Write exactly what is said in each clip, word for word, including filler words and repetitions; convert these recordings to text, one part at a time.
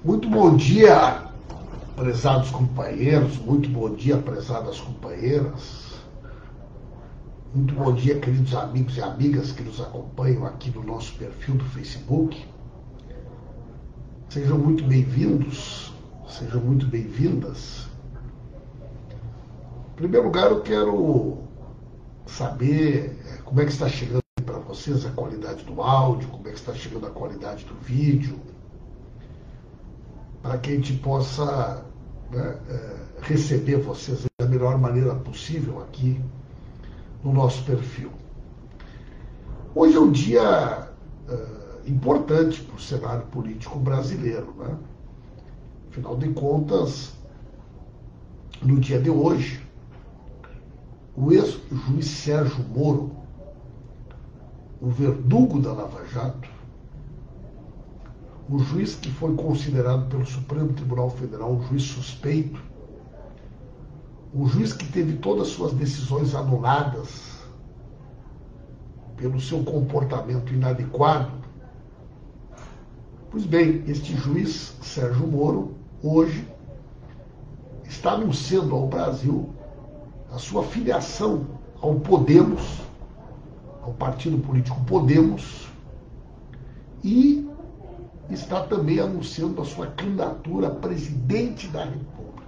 Muito bom dia, prezados companheiros, muito bom dia, prezadas companheiras, muito bom dia, queridos amigos e amigas que nos acompanham aqui no nosso perfil do Facebook. Sejam muito bem-vindos, sejam muito bem-vindas. Em primeiro lugar, eu quero saber como é que está chegando para vocês a qualidade do áudio, como é que está chegando a qualidade do vídeo, para que a gente possa né, receber vocês da melhor maneira possível aqui no nosso perfil. Hoje é um dia uh, importante para o cenário político brasileiro, né? Afinal de contas, no dia de hoje, o ex-juiz Sérgio Moro, o verdugo da Lava Jato, o juiz que foi considerado pelo Supremo Tribunal Federal um juiz suspeito, um juiz que teve todas as suas decisões anuladas pelo seu comportamento inadequado. Pois bem, este juiz, Sérgio Moro, hoje está anunciando ao Brasil a sua filiação ao Podemos, ao partido político Podemos, e está também anunciando a sua candidatura a presidente da República.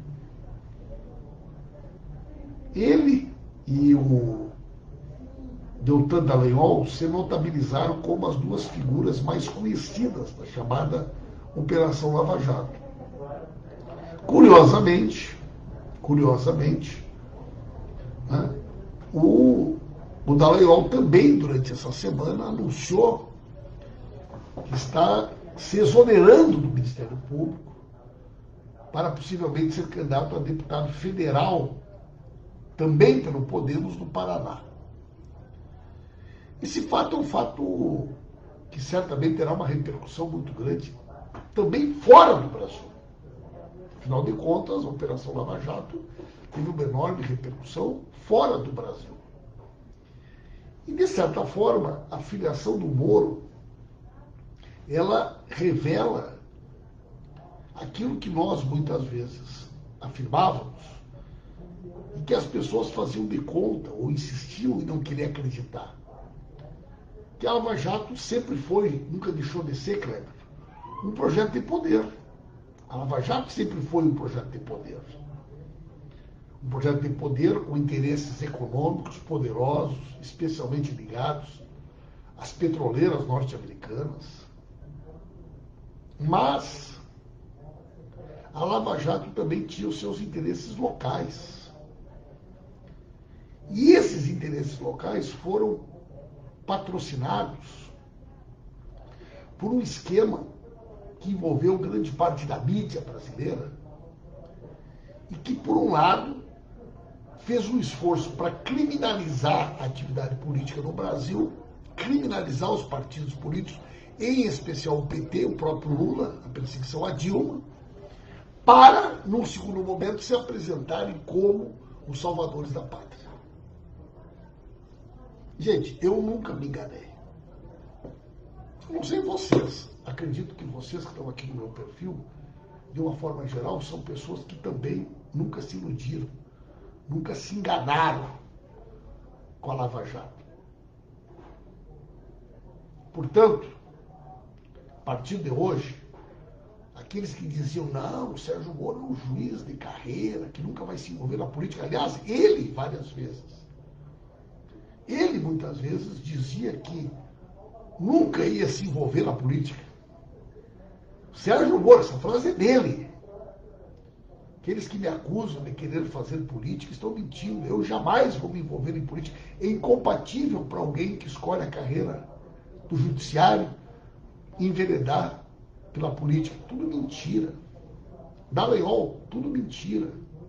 Ele e o Deltan Dallagnol se notabilizaram como as duas figuras mais conhecidas da chamada Operação Lava Jato. Curiosamente, curiosamente, né, o, o Dallagnol também, durante essa semana, anunciou que está se exonerando do Ministério Público para possivelmente ser candidato a deputado federal, também pelo Podemos, no Paraná. Esse fato é um fato que certamente terá uma repercussão muito grande também fora do Brasil. Afinal de contas, a Operação Lava Jato teve uma enorme repercussão fora do Brasil. E, de certa forma, a filiação do Moro, ela revela aquilo que nós muitas vezes afirmávamos e que as pessoas faziam de conta ou insistiam em não querer acreditar. Que a Lava Jato sempre foi, nunca deixou de ser, Kleber, um projeto de poder. A Lava Jato sempre foi um projeto de poder. Um projeto de poder com interesses econômicos poderosos, especialmente ligados às petroleiras norte-americanas. Mas a Lava Jato também tinha os seus interesses locais. E esses interesses locais foram patrocinados por um esquema que envolveu grande parte da mídia brasileira e que, por um lado, fez um esforço para criminalizar a atividade política no Brasil, criminalizar os partidos políticos, em especial o P T, o próprio Lula, a perseguição a Dilma, para, num segundo momento, se apresentarem como os salvadores da pátria. Gente, eu nunca me enganei. Eu não sei vocês, acredito que vocês que estão aqui no meu perfil, de uma forma geral, são pessoas que também nunca se iludiram, nunca se enganaram com a Lava Jato. Portanto, a partir de hoje, aqueles que diziam, não, o Sérgio Moro é um juiz de carreira, que nunca vai se envolver na política. Aliás, ele, várias vezes, ele muitas vezes dizia que nunca ia se envolver na política. Sérgio Moro, essa frase é dele. Aqueles que me acusam de querer fazer política estão mentindo. Eu jamais vou me envolver em política. É incompatível para alguém que escolhe a carreira do judiciário enveredar pela política. Tudo mentira. Dallagnol, tudo mentira.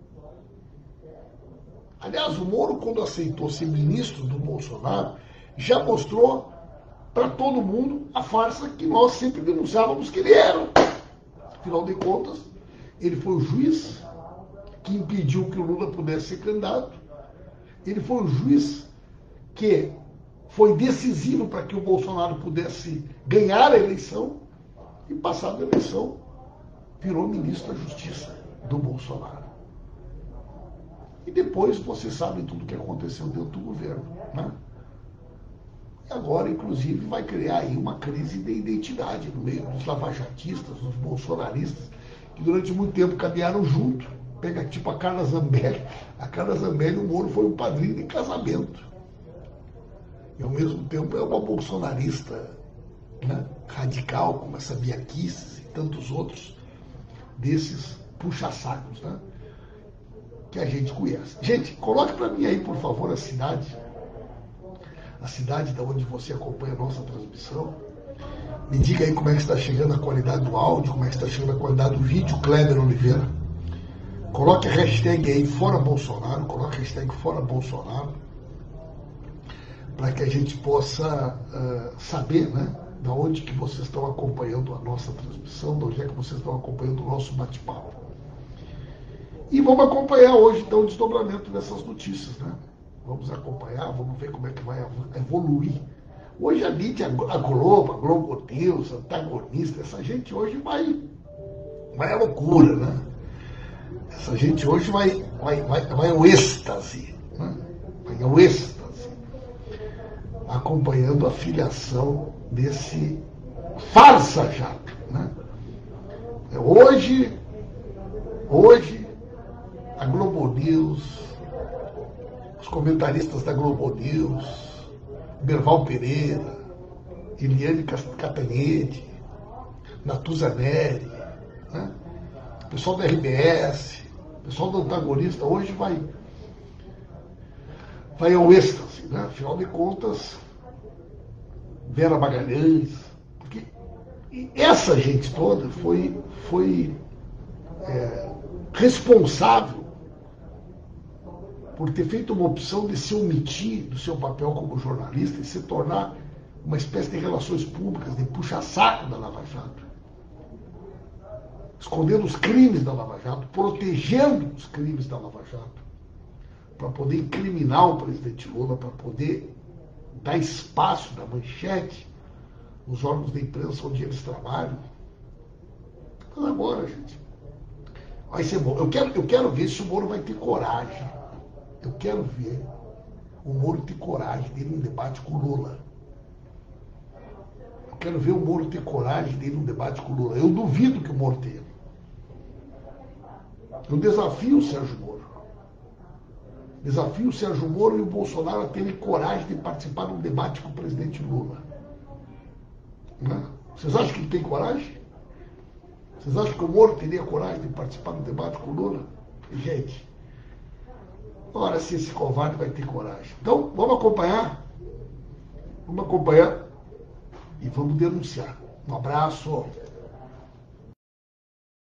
Aliás, o Moro, quando aceitou ser ministro do Bolsonaro, já mostrou para todo mundo a farsa que nós sempre denunciávamos que ele era. Afinal de contas, ele foi o juiz que impediu que o Lula pudesse ser candidato. Ele foi o juiz que foi decisivo para que o Bolsonaro pudesse ganhar a eleição. E passada a eleição, virou ministro da Justiça do Bolsonaro. E depois vocês sabem tudo o que aconteceu dentro do governo, né? E agora, inclusive, vai criar aí uma crise de identidade no meio dos lavajatistas, dos bolsonaristas, que durante muito tempo caminharam junto. Pega tipo a Carla Zambelli. A Carla Zambelli, o Moro foi um padrinho de casamento. E ao mesmo tempo é uma bolsonarista, né, radical, como essa Bia Kicis e tantos outros desses puxa-sacos, né, que a gente conhece. Gente, coloque para mim aí, por favor, a cidade, a cidade da onde você acompanha a nossa transmissão. Me diga aí como é que está chegando a qualidade do áudio, como é que está chegando a qualidade do vídeo, Kleber Oliveira. Coloque a hashtag aí, Fora Bolsonaro, coloque a hashtag Fora Bolsonaro, para que a gente possa uh, saber, né, da onde que vocês estão acompanhando a nossa transmissão, de onde é que vocês estão acompanhando o nosso bate-papo. E vamos acompanhar hoje, então, o desdobramento dessas notícias, né? Vamos acompanhar, vamos ver como é que vai evoluir. Hoje a mídia, a Globo, a Globo News, antagonista, essa gente hoje vai, vai à loucura, né? Essa gente hoje vai, vai, vai, vai ao êxtase, né? Vai ao êxtase, acompanhando a filiação desse farsa-jato, né? Hoje, hoje, a Globo News, os comentaristas da Globo News, Berval Pereira, Eliane Catanhede, Natuza Neri, né? O pessoal da R B S, o pessoal do antagonista, hoje vai, vai ao êxtase, né? Afinal de contas, Vera Magalhães, porque essa gente toda foi, foi é, responsável por ter feito uma opção de se omitir do seu papel como jornalista e se tornar uma espécie de relações públicas, de puxa-saco da Lava Jato, escondendo os crimes da Lava Jato, protegendo os crimes da Lava Jato, para poder incriminar o presidente Lula, para poder dar espaço da manchete nos órgãos de imprensa onde eles trabalham. Mas agora, gente, vai ser bom. Eu quero, eu quero ver se o Moro vai ter coragem. Eu quero ver o Moro ter coragem de ir num debate com o Lula. Eu quero ver o Moro ter coragem de ir num debate com o Lula. Eu duvido que o Moro tenha. Eu desafio o Sérgio Moro. Desafio o Sérgio Moro e o Bolsonaro a terem coragem de participar de um debate com o presidente Lula. Né? Vocês acham que ele tem coragem? Vocês acham que o Moro teria coragem de participar de um debate com o Lula? Gente, ora se esse covarde vai ter coragem. Então, vamos acompanhar. Vamos acompanhar e vamos denunciar. Um abraço.